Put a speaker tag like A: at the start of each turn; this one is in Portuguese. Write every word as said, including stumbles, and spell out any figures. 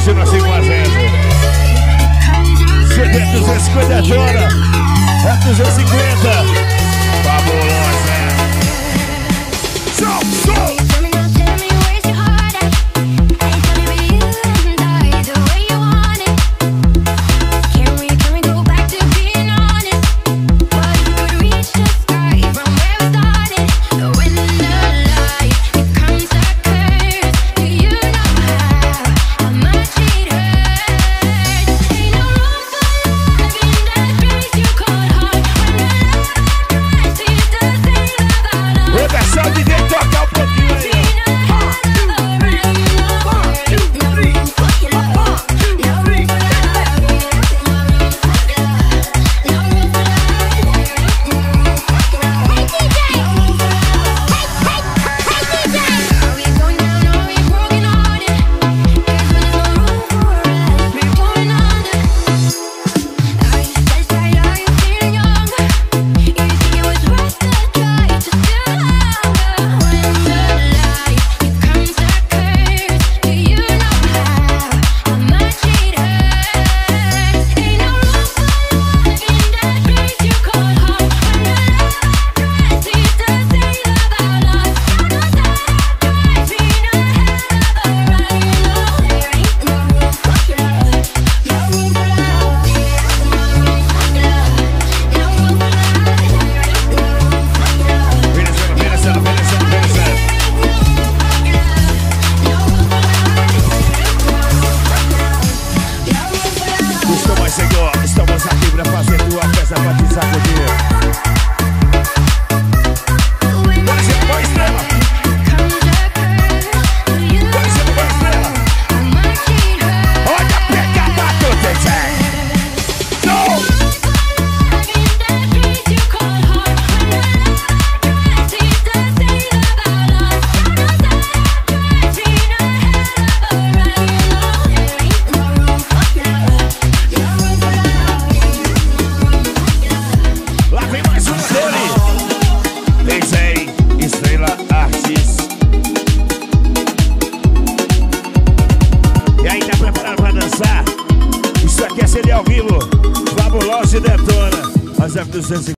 A: continua assim fazendo. C D duzentos e cinquenta Detona, F duzentos e cinquenta, Fabulosa. Show, show. Estamos aqui pra fazer tua festa, pra te sacudir. Vai ser boa estrela. Vai ser boa estrela. Olha a pegada do D J. Go! Estrela, Assic. E aí, tá preparado pra dançar? Isso aqui é C D ao vivo. Fabulosa e Detona. As F duzentos e cinquenta.